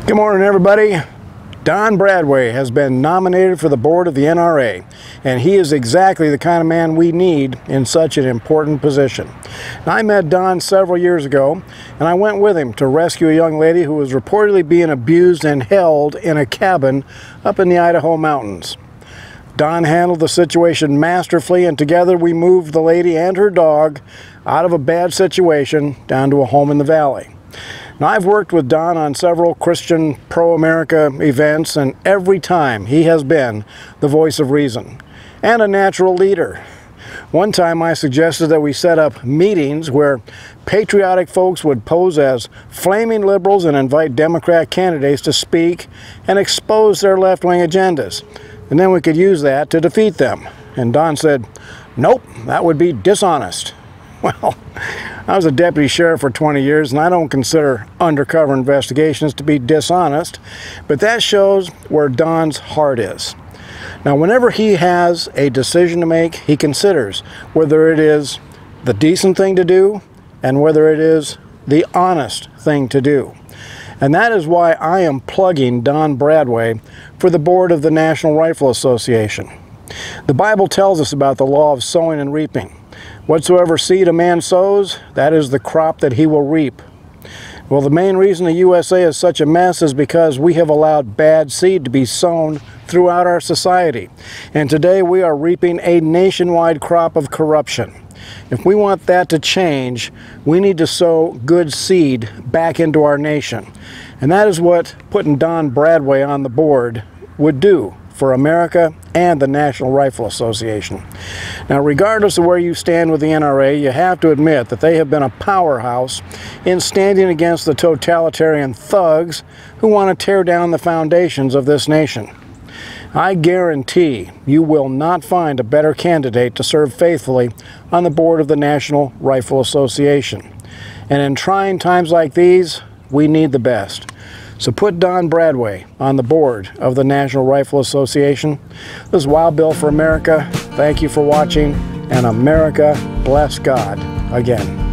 Good morning, everybody. Don Bradway has been nominated for the board of the NRA, and he is exactly the kind of man we need in such an important position. Now, I met Don several years ago, and I went with him to rescue a young lady who was reportedly being abused and held in a cabin up in the Idaho mountains. Don handled the situation masterfully, and together we moved the lady and her dog out of a bad situation down to a home in the valley. Now, I've worked with Don on several Christian pro-America events, and every time he has been the voice of reason and a natural leader. One time I suggested that we set up meetings where patriotic folks would pose as flaming liberals and invite Democrat candidates to speak and expose their left-wing agendas. And then we could use that to defeat them. And Don said, "Nope, that would be dishonest." Well, I was a deputy sheriff for 20 years, and I don't consider undercover investigations to be dishonest, but that shows where Don's heart is. Now, whenever he has a decision to make, he considers whether it is the decent thing to do and whether it is the honest thing to do. And that is why I am plugging Don Bradway for the board of the National Rifle Association. The Bible tells us about the law of sowing and reaping. Whatsoever seed a man sows, that is the crop that he will reap. Well, the main reason the USA is such a mess is because we have allowed bad seed to be sown throughout our society. And today we are reaping a nationwide crop of corruption. If we want that to change, we need to sow good seed back into our nation. And that is what putting Don Bradway on the board would do for America and the National Rifle Association. Now, regardless of where you stand with the NRA, you have to admit that they have been a powerhouse in standing against the totalitarian thugs who want to tear down the foundations of this nation. I guarantee you will not find a better candidate to serve faithfully on the board of the National Rifle Association. And in trying times like these, we need the best. So put Don Bradway on the board of the National Rifle Association. This is Wild Bill for America. Thank you for watching, and America bless God again.